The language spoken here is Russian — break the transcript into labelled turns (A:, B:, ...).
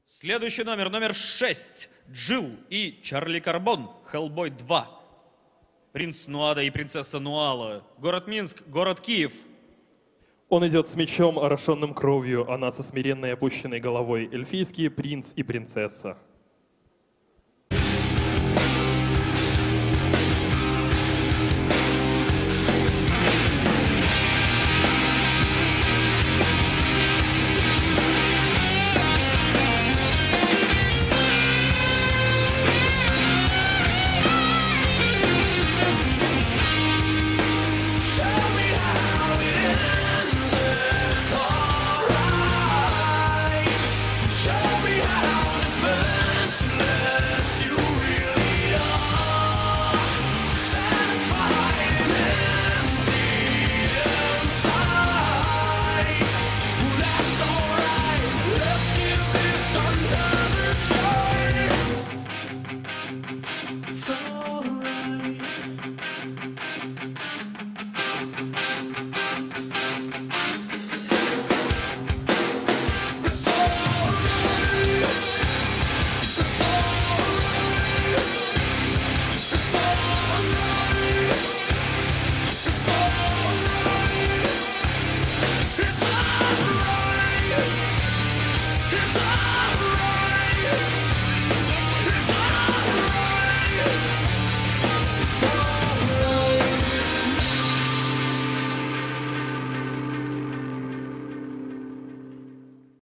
A: Следующий номер, номер 6. Джилл и Чарли Карбон, Хеллбой 2. Принц Нуада и принцесса Нуала. Город Минск, город Киев.
B: Он идет с мечом, орошенным кровью, она со смиренной опущенной головой. Эльфийский принц и принцесса.